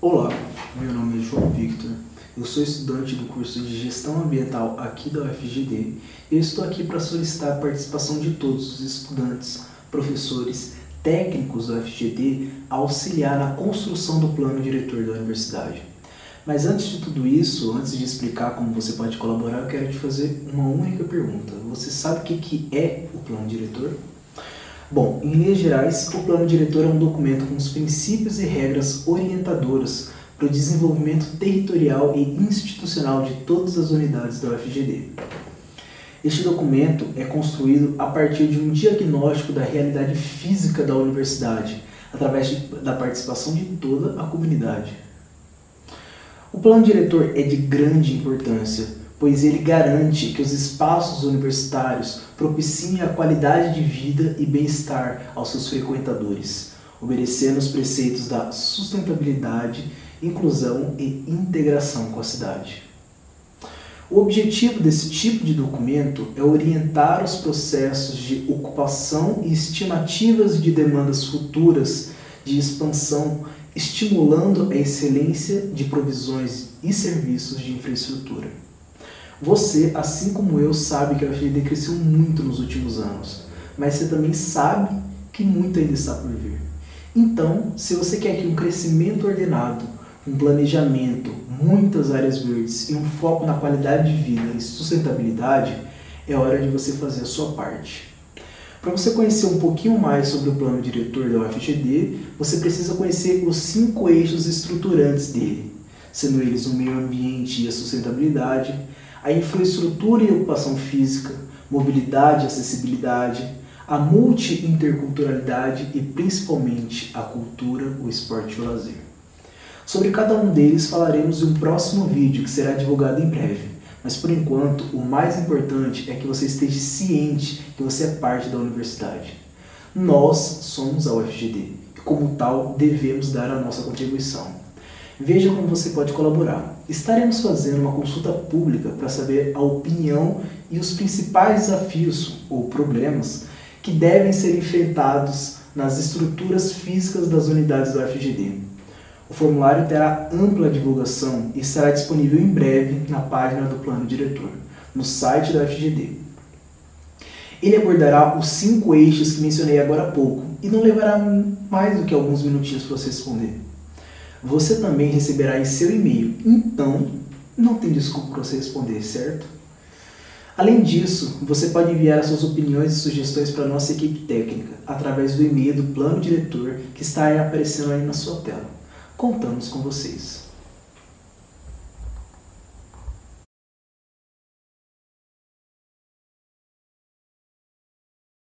Olá, meu nome é João Victor, eu sou estudante do curso de Gestão Ambiental aqui da UFGD e eu estou aqui para solicitar a participação de todos os estudantes, professores, técnicos da UFGD a auxiliar na construção do plano diretor da universidade. Mas antes de tudo isso, antes de explicar como você pode colaborar, eu quero te fazer uma única pergunta. Você sabe o que é o plano diretor? Bom, em linhas gerais, o plano diretor é um documento com os princípios e regras orientadoras para o desenvolvimento territorial e institucional de todas as unidades da UFGD. Este documento é construído a partir de um diagnóstico da realidade física da universidade, através da participação de toda a comunidade. O plano diretor é de grande importância, pois ele garante que os espaços universitários propiciem a qualidade de vida e bem-estar aos seus frequentadores, obedecendo os preceitos da sustentabilidade, inclusão e integração com a cidade. O objetivo desse tipo de documento é orientar os processos de ocupação e estimativas de demandas futuras de expansão, estimulando a excelência de provisões e serviços de infraestrutura. Você, assim como eu, sabe que a UFGD cresceu muito nos últimos anos, mas você também sabe que muito ainda está por vir. Então, se você quer que um crescimento ordenado, um planejamento, muitas áreas verdes e um foco na qualidade de vida e sustentabilidade, é hora de você fazer a sua parte. Para você conhecer um pouquinho mais sobre o plano diretor da UFGD, você precisa conhecer os 5 eixos estruturantes dele, sendo eles o meio ambiente e a sustentabilidade, a infraestrutura e ocupação física, mobilidade e acessibilidade, a multi-interculturalidade e principalmente a cultura, o esporte e o lazer. Sobre cada um deles falaremos em um próximo vídeo que será divulgado em breve, mas por enquanto o mais importante é que você esteja ciente que você é parte da universidade. Nós somos a UFGD e como tal devemos dar a nossa contribuição. Veja como você pode colaborar. Estaremos fazendo uma consulta pública para saber a opinião e os principais desafios ou problemas que devem ser enfrentados nas estruturas físicas das unidades da UFGD. O formulário terá ampla divulgação e estará disponível em breve na página do Plano Diretor, no site da UFGD. Ele abordará os 5 eixos que mencionei agora há pouco e não levará mais do que alguns minutinhos para você responder. Você também receberá em seu e-mail, então não tem desculpa para você responder, certo? Além disso, você pode enviar as suas opiniões e sugestões para a nossa equipe técnica através do e-mail do Plano Diretor que está aparecendo aí na sua tela. Contamos com vocês.